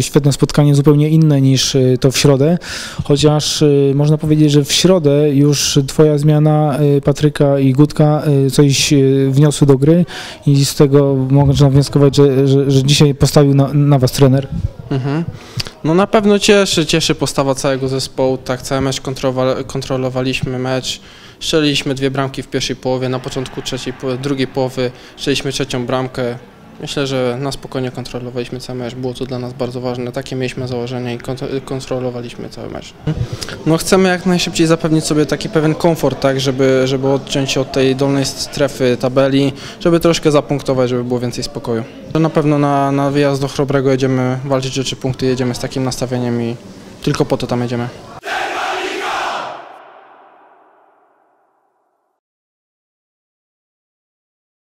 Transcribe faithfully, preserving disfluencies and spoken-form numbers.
świetne spotkanie, zupełnie inne niż to w środę, chociaż można powiedzieć, że w środę już twoja zmiana Patryka i Gutka coś wniosły do gry i z tego można wnioskować, że, że, że dzisiaj postawił na, na was trener. Mhm. No na pewno cieszy, cieszy postawa całego zespołu, tak cały mecz kontrolowaliśmy mecz, strzeliliśmy dwie bramki w pierwszej połowie, na początku trzeciej, drugiej połowy strzeliliśmy trzecią bramkę. Myślę, że na spokojnie kontrolowaliśmy cały mecz, było to dla nas bardzo ważne, takie mieliśmy założenie i kontrolowaliśmy cały mecz. No chcemy jak najszybciej zapewnić sobie taki pewien komfort, tak, żeby, żeby odciąć się od tej dolnej strefy tabeli, żeby troszkę zapunktować, żeby było więcej spokoju. Na pewno na, na wyjazd do Chrobrego jedziemy walczyć o trzy punkty, jedziemy z takim nastawieniem i tylko po to tam jedziemy.